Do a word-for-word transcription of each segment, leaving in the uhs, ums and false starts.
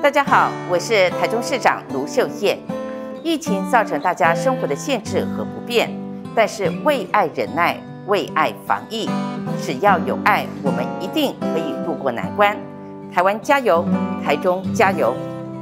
大家好，我是台中市长卢秀燕。疫情造成大家生活的限制和不便，但是为爱忍耐，为爱防疫。只要有爱，我们一定可以渡过难关。台湾加油，台中加油！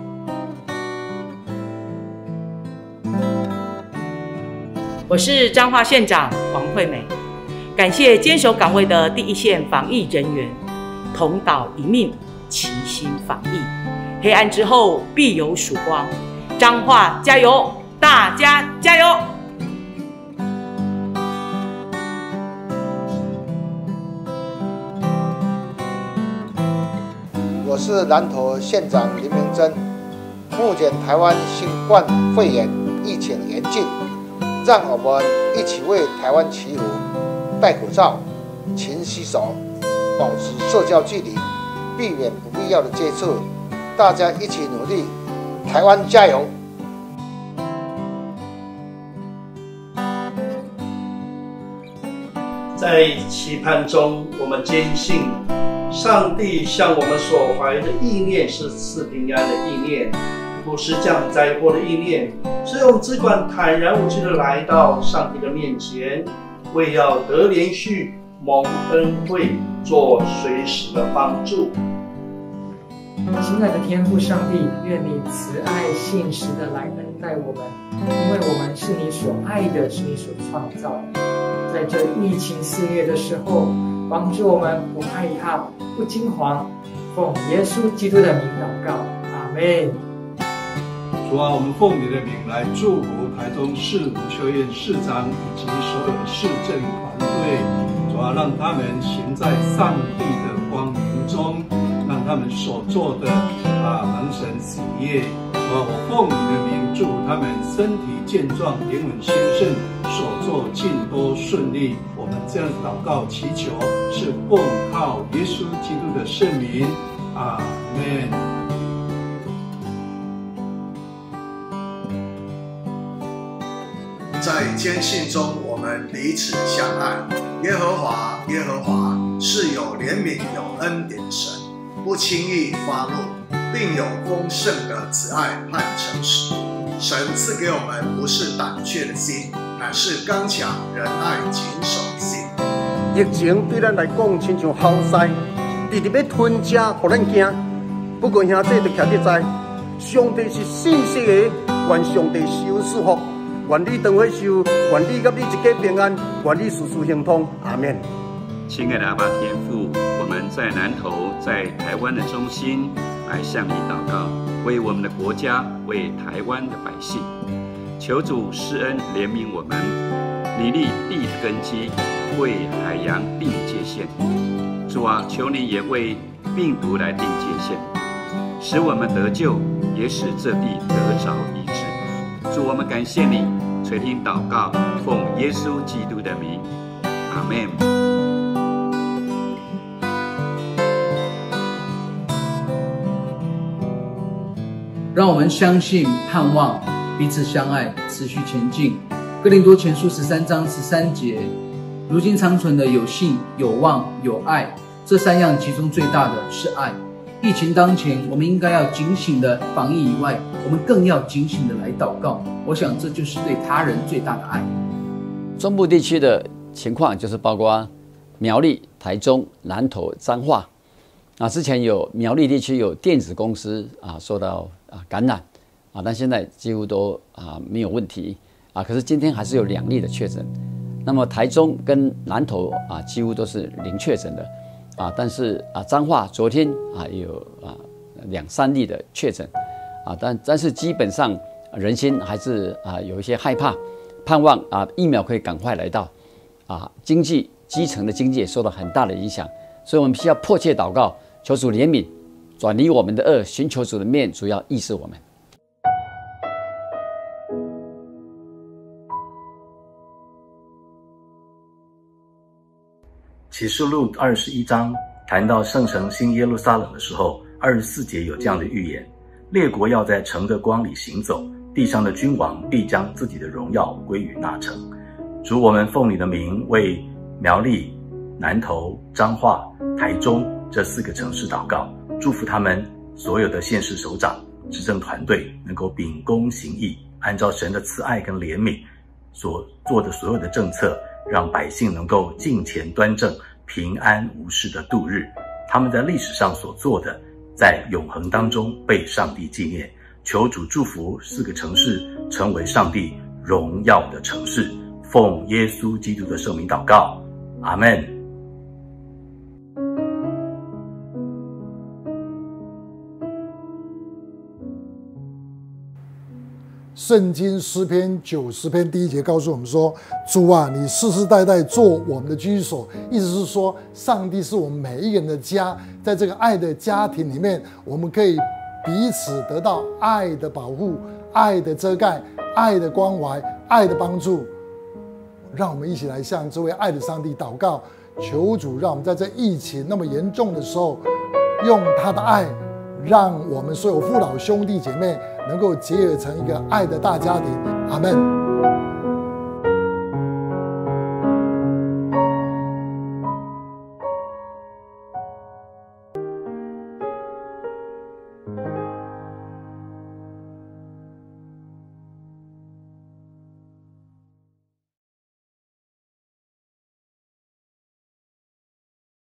我是彰化县长王惠美，感谢坚守岗位的第一线防疫人员，同岛一命，齐心防疫。黑暗之后必有曙光，彰化加油，大家加油！ 我是南投县长林明珍。目前台湾新冠肺炎疫情严峻，让我们一起为台湾祈福，戴口罩，勤洗手，保持社交距离，避免不必要的接触。大家一起努力，台湾加油！ 在期盼中，我们坚信上帝向我们所怀的意念是赐平安的意念，不是降灾祸的意念。所以我们只管坦然无惧地来到上帝的面前，为要得连续蒙恩惠，做随时的帮助。 亲爱的天父上帝，愿你慈爱信实的来恩待我们，因为我们是你所爱的，是你所创造的。在这疫情肆虐的时候，帮助我们不害怕，不惊惶，奉耶稣基督的名祷告，阿们。 主啊，我们奉你的名来祝福台中市卢秀燕市长以及所有的市政团队。主啊，让他们行在上帝的光明中，让他们所做的啊蒙神喜悦。主啊，我奉你的名祝福他们身体健壮，灵魂兴盛，所做尽都顺利。我们这样祷告祈求，是奉靠耶稣基督的圣名，阿们。 在坚信中，我们彼此相爱。耶和华，耶和华是有怜悯、有恩典的神，不轻易发怒，并有丰盛的慈爱和诚实。神赐给我们不是胆怯的心，乃是刚强、仁爱、谨守的心。 疫情对咱来讲，亲像好塞，直直要吞吃，互咱惊。不过兄弟就徛伫知，上帝是信实的，愿上帝受赐福。愿你长岁寿，愿你甲你一家平安，愿你事事亨通，阿们。 亲爱的阿爸天父，我们在南投，在台湾的中心来向你祷告，为我们的国家，为台湾的百姓，求主施恩怜悯我们，你立地的根基，为海洋定界限。主啊，求你也为病毒来定界限，使我们得救，也使这地得着医治。主，我们感谢你，垂听祷告，奉耶稣基督的名，阿们。 让我们相信、盼望，彼此相爱，持续前进。哥林多前书十三章十三节，如今长存的有信、有望、有爱，这三样其中最大的是爱。疫情当前，我们应该要警醒的防疫以外，我们更要警醒的来祷告。我想这就是对他人最大的爱。 中部地区的情况就是包括苗栗、台中、南投、彰化。啊，之前有苗栗地区有电子公司啊受到啊感染啊，但现在几乎都啊没有问题啊。可是今天还是有两例的确诊。那么台中跟南投啊几乎都是零确诊的。啊，但是啊，彰化昨天啊有啊两三例的确诊，啊，但但是基本上人心还是啊有一些害怕，盼望啊疫苗可以赶快来到，啊，经济基层的经济也受到很大的影响，所以我们需要迫切祷告，求主怜悯，转离我们的恶，寻求主的面，主要医治我们。 启示录二十一章谈到圣城新耶路撒冷的时候，二十四节有这样的预言：列国要在城的光里行走，地上的君王必将自己的荣耀归于那城。主，我们奉你的名为苗栗、南投、彰化、台中这四个城市祷告，祝福他们所有的县市首长、执政团队能够秉公行义，按照神的慈爱跟怜悯所做的所有的政策，让百姓能够敬虔端正、平安无事的度日。他们在历史上所做的，在永恒当中被上帝纪念。求主祝福四个城市成为上帝荣耀的城市。奉耶稣基督的圣名祷告，阿们。 圣经诗篇九十篇第一节告诉我们说：主啊，你世世代代做我们的居所。意思是说，上帝是我们每一个人的家，在这个爱的家庭里面，我们可以彼此得到爱的保护、爱的遮盖、爱的关怀、爱的帮助。让我们一起来向这位爱的上帝祷告，求主让我们在这疫情那么严重的时候，用他的爱，让我们所有父老兄弟姐妹能够结合成一个爱的大家庭。阿们。